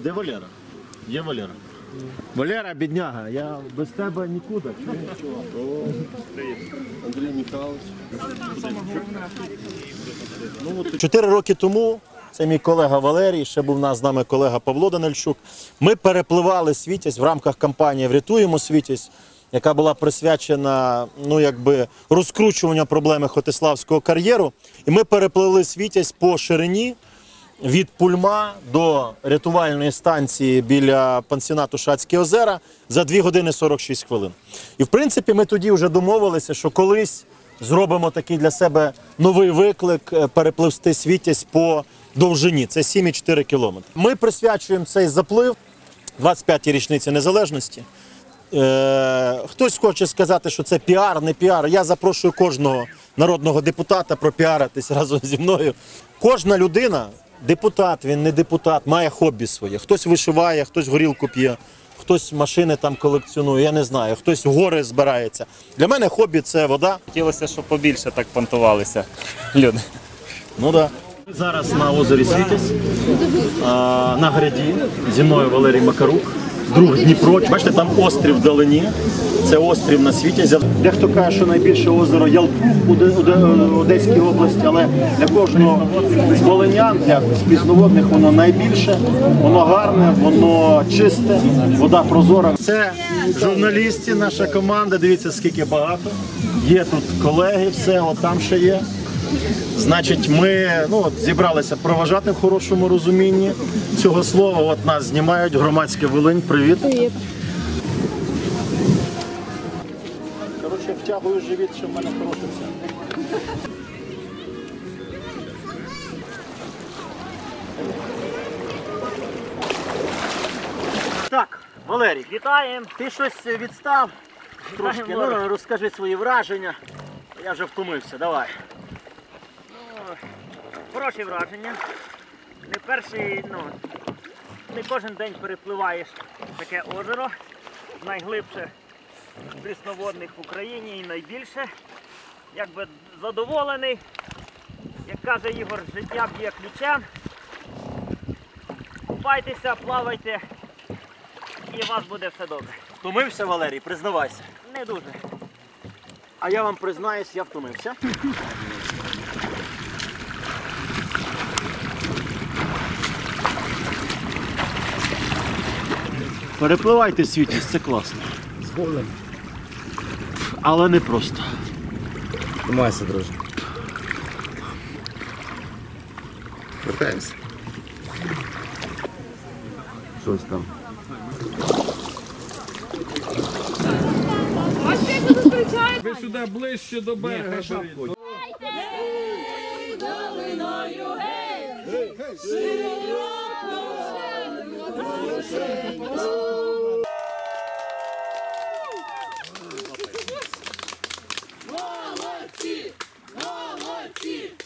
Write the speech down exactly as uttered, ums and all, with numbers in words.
де Валера? Є Валера? Валера, бідняга, я без тебе нікуди. Андрій Михайлович. Чотири роки тому, це мій колега Валерій, ще був у нас з нами колега Павло Данильчук, ми перепливали Світязь в рамках кампанії «Врятуємо Світязь», яка була присвячена, ну, якби, розкручуванню проблеми Хотиславського кар'єру. І ми перепливли Світязь по ширині від Пульма до рятувальної станції біля пансіонату Шацькі озера за дві години сорок шість хвилин. І, в принципі, ми тоді вже домовилися, що колись зробимо такий для себе новий виклик – перепливсти Світязь по довжині. Це сім і чотири кілометри. Ми присвячуємо цей заплив двадцять п'ятій річниці Незалежності. Е, хтось хоче сказати, що це піар, не піар. Я запрошую кожного народного депутата пропіаритись разом зі мною. Кожна людина, депутат, він не депутат, має хобі своє. Хтось вишиває, хтось горілку п'є, хтось машини там колекціонує, я не знаю, хтось гори збирається. Для мене хобі – це вода. Хотілося, щоб побільше так понтувалися люди. Ну так. Ми зараз на озері Світязь, на гряді, зі мною Валерій Макарук, друг Дніпро. Бачите, там острів вдалині, це острів на Світязі. Дехто каже, що найбільше озеро Ялпух у Одеській області, але для кожного волинян, для спізноводних воно найбільше, воно гарне, воно чисте, вода прозора. Це журналісти, наша команда, дивіться, скільки багато. Є тут колеги, все, от там ще є. Значить, ми ну, от, зібралися проважати в хорошому розумінні цього слова. От нас знімають, громадське Волинь. Привіт. Привіт. Коротше, втягую живіт, що в мене хороше все. Так, Валерій, вітаємо. Ти щось відстав трошки. Ну, розкажи свої враження. Я вже втомився, давай. Хороші враження. Не перший, ну, не кожен день перепливаєш таке озеро. Найглибше прісноводних в Україні і найбільше. Якби задоволений. Як каже Ігор, життя б'є ключем. Купайтеся, плавайте і у вас буде все добре. Втомився, Валерій, признавайся. Не дуже. А я вам признаюсь, я втомився. Перепливайте Світязь, це класно. Згодом. Але не просто. Тримайся, друже. Вертаємося. Щось там. Ви сюди ближче до берега. Молодці! Молодці!